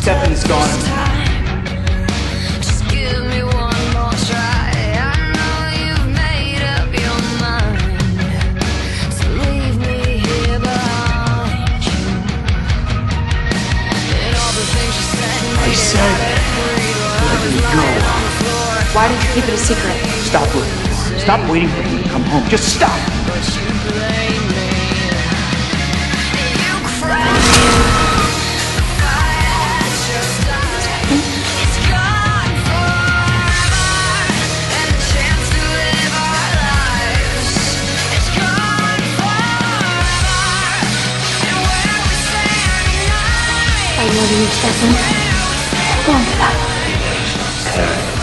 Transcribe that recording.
Stefan's gone. Just give me one more try. I know you've made up your mind to leave me here behind you. And all the things you said, I said, let me go. Why did you keep it a secret? Stop looking for him. Stop waiting for him to come home. Just stop. But you blame me. You cry. It's gone forever, and the chance to live our lives. It's gone forever, and where we stand tonight. I love you, Stefan. Hold on to that. Karen.